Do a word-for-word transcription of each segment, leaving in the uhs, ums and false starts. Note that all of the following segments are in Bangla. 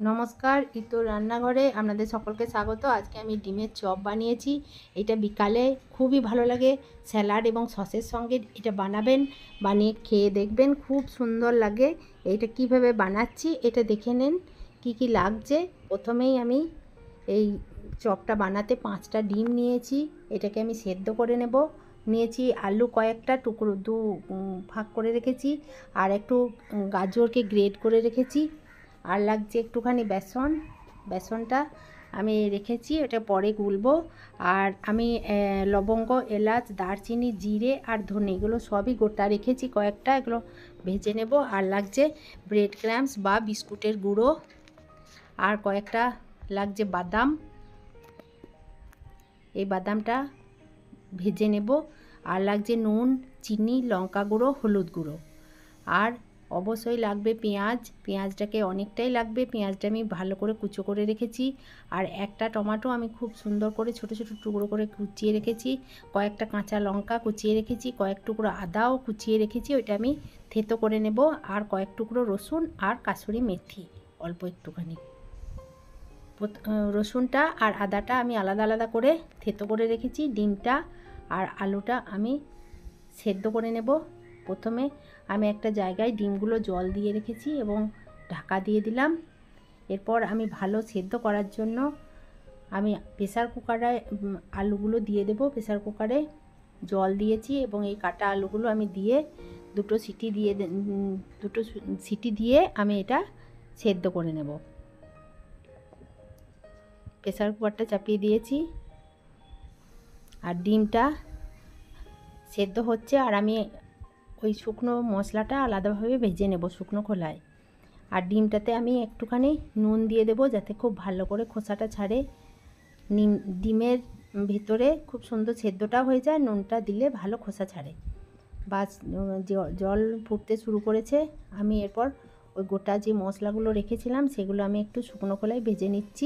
নমস্কার, ইতো রান্নাঘরে আপনাদের সকলকে স্বাগত। আজকে আমি ডিমের চপ বানিয়েছি। এটা বিকালে খুবই ভালো লাগে, স্যালাড এবং সসের সঙ্গে এটা বানাবেন, বানিয়ে খেয়ে দেখবেন, খুব সুন্দর লাগে। এইটা কিভাবে বানাচ্ছি এটা দেখে নিন কি কি লাগছে। প্রথমেই আমি এই চপটা বানাতে পাঁচটা ডিম নিয়েছি, এটাকে আমি সেদ্ধ করে নেব। নিয়েছি আলু কয়েকটা টুকরো, দু ভাগ করে রেখেছি, আর একটু গাজরকে গ্রেট করে রেখেছি, আর লাগছে একটুখানি বেসন। বেসনটা আমি রেখেছি, এটা পরে গুলবো। আর আমি লবঙ্গ, এলাচ, দারচিনি, জিরে আর ধনে এগুলো সবই গোটা রেখেছি কয়েকটা, এগুলো ভেজে নেব। আর লাগছে ব্রেড ক্রাম্বস বা বিস্কুটের গুঁড়ো, আর কয়েকটা লাগছে বাদাম, এই বাদামটা ভেজে নেব। আর লাগছে নুন, চিনি, লঙ্কা গুঁড়ো, হলুদ গুঁড়ো। আর অবশ্যই লাগবে পেঁয়াজ, পেঁয়াজটাকে অনেকটাই লাগবে। পেঁয়াজটা আমি ভালো করে কুচো করে রেখেছি। আর একটা টমেটো আমি খুব সুন্দর করে ছোট ছোট টুকরো করে কুচিয়ে রেখেছি। কয়েকটা কাঁচা লঙ্কা কুচিয়ে রেখেছি, কয়েক টুকরো আদাও কুচিয়ে রেখেছি, ওইটা আমি থেতো করে নেব। আর কয়েক টুকরো রসুন আর কাসুরি মেথি অল্প একটুখানি। রসুনটা আর আদাটা আমি আলাদা আলাদা করে থেতো করে রেখেছি। ডিমটা আর আলুটা আমি সেদ্ধ করে নেব। প্রথমে আমি একটা জায়গায় ডিমগুলো জল দিয়ে রেখেছি এবং ঢাকা দিয়ে দিলাম। এরপর আমি ভালো সেদ্ধ করার জন্য আমি প্রেসার কুকারে আলুগুলো দিয়ে দেব। প্রেসার কুকারে জল দিয়েছি এবং এই কাটা আলুগুলো আমি দিয়ে দুটো সিটি দিয়ে দুটো সিটি দিয়ে আমি এটা সেদ্ধ করে নেব। প্রেসার কুকারটা চাপিয়ে দিয়েছি, আর ডিমটা সেদ্ধ হচ্ছে। আর আমি ওই শুকনো মশলাটা আলাদাভাবে ভেজে নেব শুকনো খোলায়। আর ডিমটাতে আমি একটুখানি নুন দিয়ে দেবো যাতে খুব ভালো করে খোসাটা ছাড়ে। নিম ডিমের ভিতরে খুব সুন্দর সেদ্ধটা হয়ে যায়, নুনটা দিলে ভালো খোসা ছাড়ে। বাস জল ফুটতে শুরু করেছে। আমি এরপর ওই গোটা যে মশলাগুলো রেখেছিলাম সেগুলো আমি একটু শুকনো খোলায় ভেজে নিচ্ছি।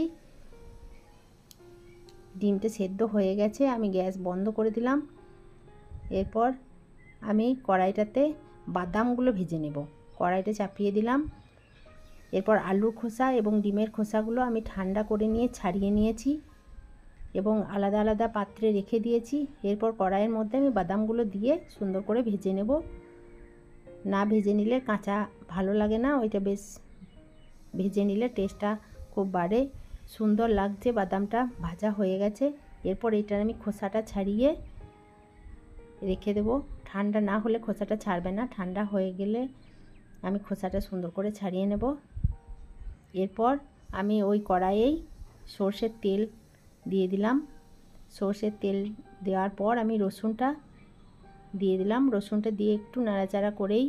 ডিমটা সেদ্ধ হয়ে গেছে, আমি গ্যাস বন্ধ করে দিলাম। এরপর আমি কড়াইটাতে বাদামগুলো ভেজে নেব। কড়াইটা চাপিয়ে দিলাম। এরপর আলুর খোসা এবং ডিমের খোসাগুলো আমি ঠান্ডা করে নিয়ে ছাড়িয়ে নিয়েছি এবং আলাদা আলাদা পাত্রে রেখে দিয়েছি। এরপর কড়াইয়ের মধ্যে আমি বাদামগুলো দিয়ে সুন্দর করে ভেজে নেব। না ভেজে নিলে কাঁচা ভালো লাগে না, ওইটা বেশ ভেজে নিলে টেস্টটা খুব বাড়ে। সুন্দর লাগছে, বাদামটা ভাজা হয়ে গেছে। এরপর এটার আমি খোসাটা ছাড়িয়ে রেখে দেবো। ঠান্ডা না হলে খোসাটা ছাড়বে না, ঠান্ডা হয়ে গেলে আমি খোসাটা সুন্দর করে ছাড়িয়ে নেব। এরপর আমি ওই কড়াইয়েই সর্ষের তেল দিয়ে দিলাম। সর্ষের তেল দেওয়ার পর আমি রসুনটা দিয়ে দিলাম। রসুনটা দিয়ে একটু নাড়াচাড়া করেই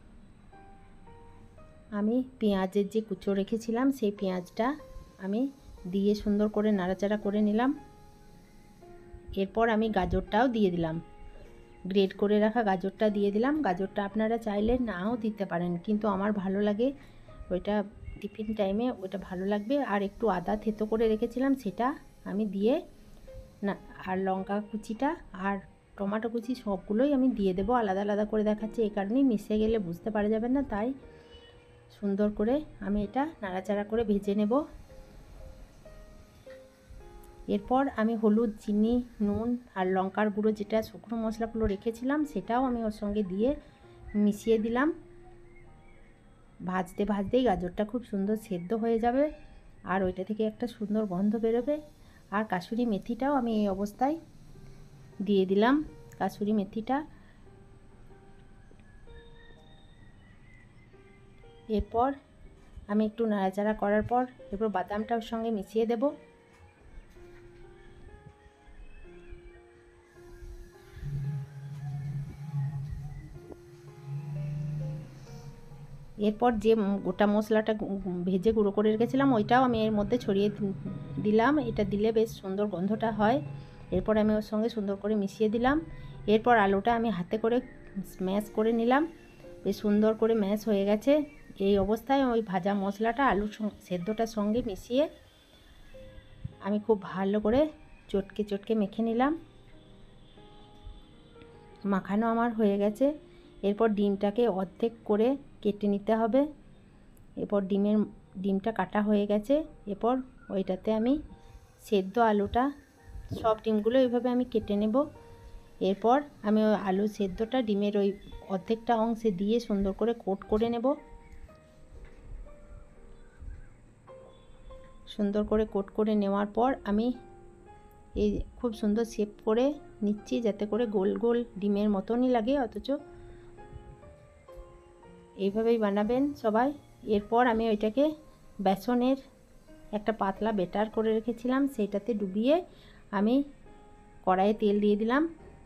আমি পেঁয়াজের যে কুচো রেখেছিলাম সেই পেঁয়াজটা আমি দিয়ে সুন্দর করে নাড়াচাড়া করে নিলাম। এরপর আমি গাজরটাও দিয়ে দিলাম, গ্রেট করে রাখা গাজরটা দিয়ে দিলাম। গাজরটা আপনারা চাইলে নাও দিতে পারেন, কিন্তু আমার ভালো লাগে, ওইটা টিফিন টাইমে ওইটা ভালো লাগবে। আর একটু আদা থেতো করে রেখেছিলাম সেটা আমি দিয়ে না, আর লঙ্কা কুচিটা আর টমেটো কুচি সবগুলোই আমি দিয়ে দেবো। আলাদা আলাদা করে দেখাচ্ছি এই কারণেই, মিশে গেলে বুঝতে পারা যাবে না, তাই সুন্দর করে আমি এটা নাড়াচাড়া করে ভেজে নেব। এরপর আমি হলুদ, চিনি, নুন আর লঙ্কার গুঁড়ো যেটা শুকনো মশলাগুলো রেখেছিলাম সেটাও আমি ওর সঙ্গে দিয়ে মিশিয়ে দিলাম। ভাজতে ভাজতেই গাজরটা খুব সুন্দর সেদ্ধ হয়ে যাবে আর ওইটা থেকে একটা সুন্দর গন্ধ বেরোবে। আর কাসুরি মেথিটাও আমি এই অবস্থায় দিয়ে দিলাম। কাসুরি মেথিটা এরপর আমি একটু নাড়াচাড়া করার পর এরপর বাদামটা ওর সঙ্গে মিশিয়ে দেব। এরপর যে গোটা মশলাটা ভেজে গুঁড়ো করে রেখেছিলাম ওইটাও আমি এর মধ্যে ছড়িয়ে দিলাম। এটা দিলে বেশ সুন্দর গন্ধটা হয়। এরপর আমি ওর সঙ্গে সুন্দর করে মিশিয়ে দিলাম। এরপর আলুটা আমি হাতে করে স্ম্যাশ করে নিলাম, বেশ সুন্দর করে ম্যাশ হয়ে গেছে। এই অবস্থায় ওই ভাজা মশলাটা আলুর সেদ্ধটার সঙ্গে মিশিয়ে আমি খুব ভালো করে চটকে চটকে মেখে নিলাম। মাখানো আমার হয়ে গেছে। এরপর ডিমটাকে অর্ধেক করে কেটে নিতে হবে। এরপর ডিমের ডিমটা কাটা হয়ে গেছে। এরপর ওইটাতে আমি সেদ্ধ আলুটা, সব ডিমগুলো এইভাবে আমি কেটে নেব। এরপর আমি ওই আলু সেদ্ধটা ডিমের ওই অর্ধেকটা অংশে দিয়ে সুন্দর করে কোট করে নেব। সুন্দর করে কোট করে নেওয়ার পর আমি এই খুব সুন্দর শেপ করে নিচ্ছি, যাতে করে গোল গোল ডিমের মতনই লাগে, অথচ এইভাবেই বানাবেন সবাই। এরপর আমি ওইটাকে বেসনের একটা পাতলা বেটার করে রেখেছিলাম, সেইটাতে ডুবিয়ে আমি কড়াইয়ে তেল দিয়ে দিলাম।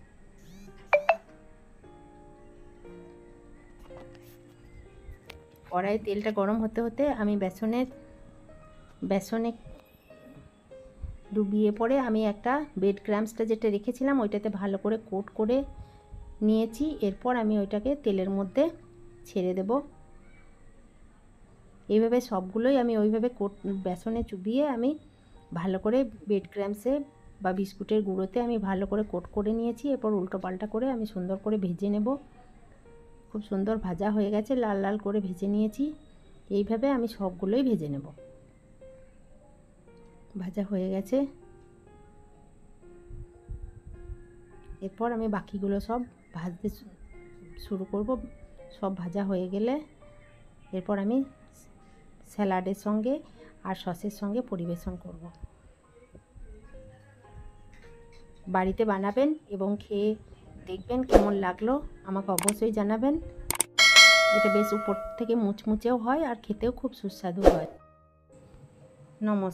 কড়াইয়ে তেলটা গরম হতে হতে আমি বেসনের বেসনে ডুবিয়ে পরে আমি একটা ব্রেড ক্রাম্বসটা যেটা রেখেছিলাম ওইটাতে ভালো করে কোট করে নিয়েছি। এরপর আমি ওইটাকে তেলের মধ্যে ছেড়ে দেব। এইভাবে সবগুলোই আমি ওইভাবে কোট বেসনে চুবিয়ে আমি ভালো করে ব্রেড ক্রাম্বসে বা বিস্কুটের গুঁড়োতে আমি ভালো করে কোট করে নিয়েছি। এরপর উল্টো পাল্টা করে আমি সুন্দর করে ভেজে নেব। খুব সুন্দর ভাজা হয়ে গেছে, লাল লাল করে ভেজে নিয়েছি। এইভাবে আমি সবগুলোই ভেজে নেব। ভাজা হয়ে গেছে। এরপর আমি বাকিগুলো সব ভাজতে শুরু করব। সব ভাজা হয়ে গেলে এরপর আমি স্যালাডের সঙ্গে আর সসের সঙ্গে পরিবেশন করব। বাড়িতে বানাবেন এবং খেয়ে দেখবেন কেমন লাগলো, আমাকে অবশ্যই জানাবেন। এটা বেশ উপর থেকে মুচমুচেও হয় আর খেতেও খুব সুস্বাদু হয়। নমস্কার।